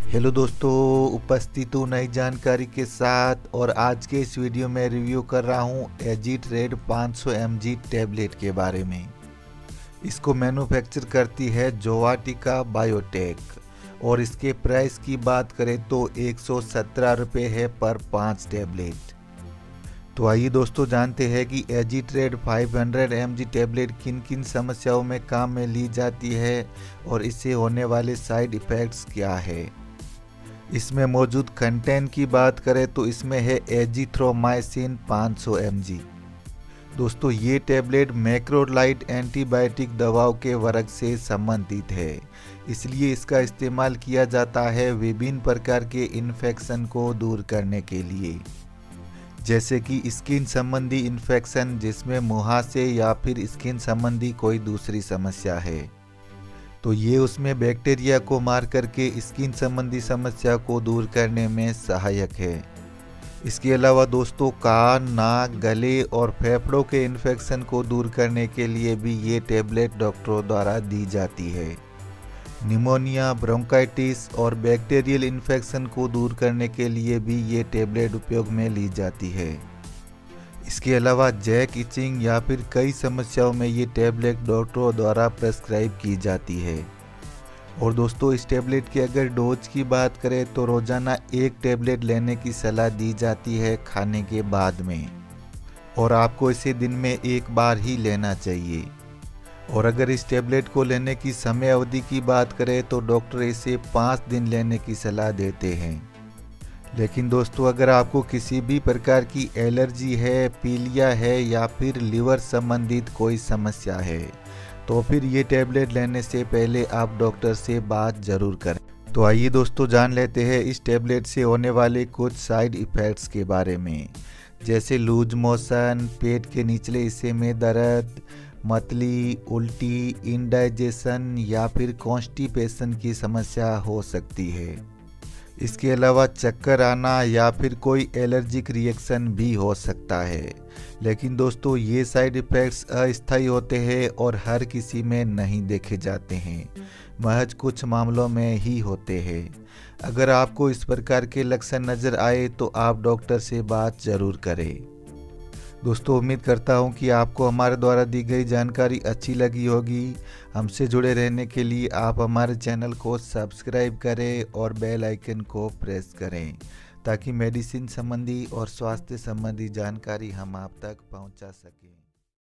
Hello दोस्तों, उपस्थित हूँ नई जानकारी के साथ। और आज के इस वीडियो में रिव्यू कर रहा हूँ एजिट रेड 500 mg टैबलेट के बारे में। इसको मैन्युफैक्चर करती है जोवाटिका बायोटेक और इसके प्राइस की बात करें तो 117 रुपये है पर 5 टैबलेट। तो आइए दोस्तों जानते हैं कि एजिट रेड 500 mg टैबलेट किन किन समस्याओं में काम में ली जाती है और इससे होने वाले साइड इफ़ेक्ट्स क्या है। इसमें मौजूद कंटेंट की बात करें तो इसमें है एजिथ्रोमाइसिन 500 mg। दोस्तों ये टैबलेट मैक्रोलाइड एंटीबायोटिक दवाओं के वर्ग से संबंधित है, इसलिए इसका इस्तेमाल किया जाता है विभिन्न प्रकार के इन्फेक्शन को दूर करने के लिए, जैसे कि स्किन संबंधी इन्फेक्शन जिसमें मुहासे या फिर स्किन संबंधी कोई दूसरी समस्या है तो ये उसमें बैक्टीरिया को मार करके स्किन संबंधी समस्या को दूर करने में सहायक है। इसके अलावा दोस्तों कान, नाक, गले और फेफड़ों के इन्फेक्शन को दूर करने के लिए भी ये टैबलेट डॉक्टरों द्वारा दी जाती है। निमोनिया, ब्रोंकाइटिस और बैक्टीरियल इन्फेक्शन को दूर करने के लिए भी ये टैबलेट उपयोग में ली जाती है। इसके अलावा जैक इचिंग या फिर कई समस्याओं में ये टैबलेट डॉक्टरों द्वारा प्रेस्क्राइब की जाती है। और दोस्तों इस टैबलेट की अगर डोज की बात करें तो रोजाना एक टैबलेट लेने की सलाह दी जाती है खाने के बाद में, और आपको इसे दिन में एक बार ही लेना चाहिए। और अगर इस टैबलेट को लेने की समय अवधि की बात करें तो डॉक्टर इसे 5 दिन लेने की सलाह देते हैं। लेकिन दोस्तों अगर आपको किसी भी प्रकार की एलर्जी है, पीलिया है या फिर लिवर संबंधित कोई समस्या है तो फिर ये टैबलेट लेने से पहले आप डॉक्टर से बात जरूर करें। तो आइए दोस्तों जान लेते हैं इस टैबलेट से होने वाले कुछ साइड इफ़ेक्ट्स के बारे में, जैसे लूज मोशन, पेट के निचले हिस्से में दर्द, मतली, उल्टी, इंडाइजेशन या फिर कॉन्स्टिपेशन की समस्या हो सकती है। इसके अलावा चक्कर आना या फिर कोई एलर्जिक रिएक्शन भी हो सकता है। लेकिन दोस्तों ये साइड इफ़ेक्ट्स अस्थायी होते हैं और हर किसी में नहीं देखे जाते हैं, महज कुछ मामलों में ही होते हैं। अगर आपको इस प्रकार के लक्षण नज़र आए तो आप डॉक्टर से बात ज़रूर करें। दोस्तों उम्मीद करता हूं कि आपको हमारे द्वारा दी गई जानकारी अच्छी लगी होगी। हमसे जुड़े रहने के लिए आप हमारे चैनल को सब्सक्राइब करें और बेल आइकन को प्रेस करें ताकि मेडिसिन संबंधी और स्वास्थ्य संबंधी जानकारी हम आप तक पहुंचा सकें।